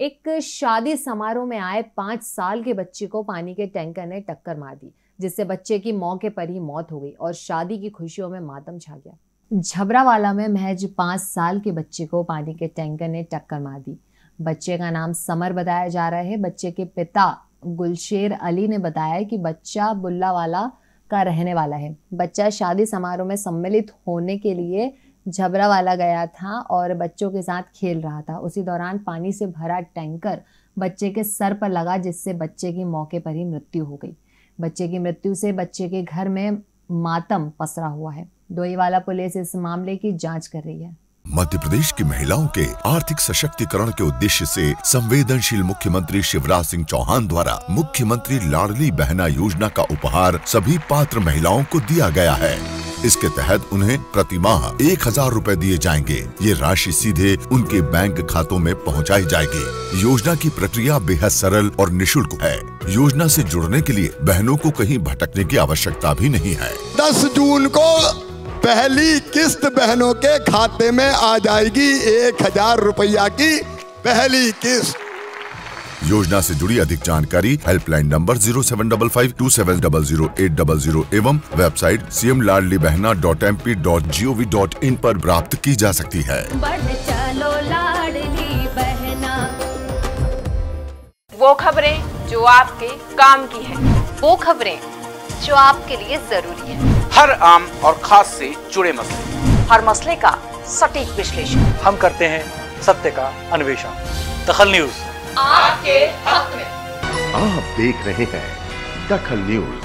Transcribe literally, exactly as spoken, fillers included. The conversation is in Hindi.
एक शादी समारोह में आए पांच साल के बच्चे को पानी के टैंकर ने टक्कर मार दी, जिससे बच्चे की मौके पर ही मौत हो गई और शादी की खुशियों में मातम छा गया। झबरावाला में महज पांच साल के बच्चे को पानी के टैंकर ने टक्कर मार दी। बच्चे का नाम समर बताया जा रहा है। बच्चे के पिता गुलशेर अली ने बताया कि बच्चा बुल्लावाला का रहने वाला है। बच्चा शादी समारोह में सम्मिलित होने के लिए झबरावाला गया था और बच्चों के साथ खेल रहा था। उसी दौरान पानी से भरा टैंकर बच्चे के सर पर लगा, जिससे बच्चे की मौके पर ही मृत्यु हो गई। बच्चे की मृत्यु से बच्चे के घर में मातम पसरा हुआ है। डोईवाला पुलिस इस मामले की जांच कर रही है। मध्य प्रदेश की महिलाओं के आर्थिक सशक्तिकरण के उद्देश्य से संवेदनशील मुख्यमंत्री शिवराज सिंह चौहान द्वारा मुख्यमंत्री लाडली बहना योजना का उपहार सभी पात्र महिलाओं को दिया गया है। इसके तहत उन्हें प्रति माह एक हजार रूपए दिए जाएंगे। ये राशि सीधे उनके बैंक खातों में पहुंचाई जाएगी। योजना की प्रक्रिया बेहद सरल और निशुल्क है। योजना से जुड़ने के लिए बहनों को कहीं भटकने की आवश्यकता भी नहीं है। दस जून को पहली किस्त बहनों के खाते में आ जाएगी। एक हजार रुपया की पहली किस्त। योजना से जुड़ी अधिक जानकारी helpline number zero seven double five two seven double zero eight double zero एवं website C M Ladli Behna dot M P dot G O V dot in पर प्राप्त की जा सकती है। बढ़ चलो लाडली बहना। वो खबरें जो आपके काम की है, वो खबरें जो आपके लिए जरूरी है। हर आम और खास से जुड़े मसले, हर मसले का सटीक विश्लेषण हम करते हैं। सत्य का अन्वेषण। दखल न्यूज आपके हक में। आप देख रहे हैं दखल न्यूज।